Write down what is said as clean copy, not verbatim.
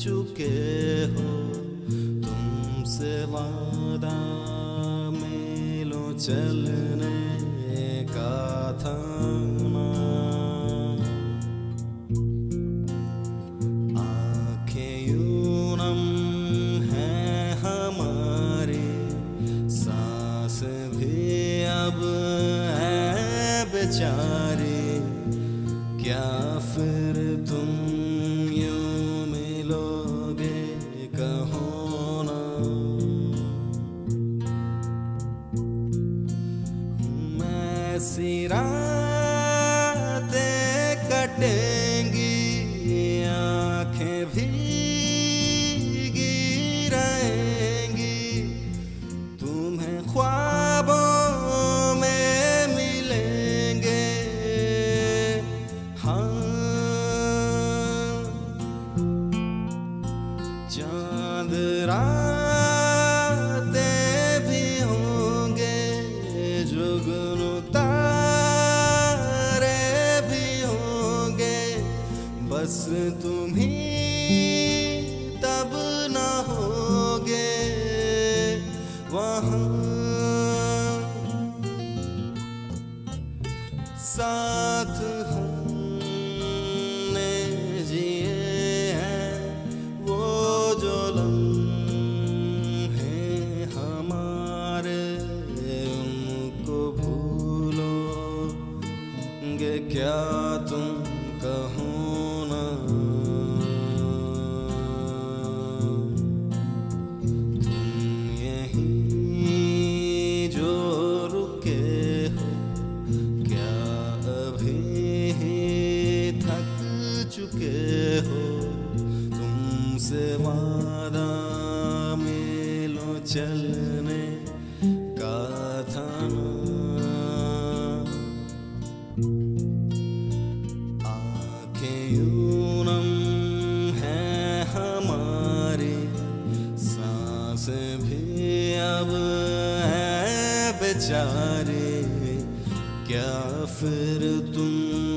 चुके हो। तुमसे वादा मिलो चलने का था ना। आंखें यूं नम हैं हमारी, सांस भी अब है बेचारी। क्या फिर तुम यूं मिलोगे, कहो ना। ऐसी रातें कटेंगी, आंखें भीगी रहेंगी। तुम्हें ख्वाबों में मिलेंगे, हाँ। चांद रातें भी होंगे, जुगनू तारे भी होंगे। बस तुम ही तब ना होगे वहाँ। साथ हमने जिए हैं वो जो लम्हे हमारे, उनको भूलोगे क्या तुम, कहो ना। तुम यहीं जो रुके हो, क्या अभी थक चुके हो। तुमसे वादा मिलो चलने का था ना। आंखें यूं नम हैं हमारी, सांस भी अब है बेचारी। क्या फिर तुम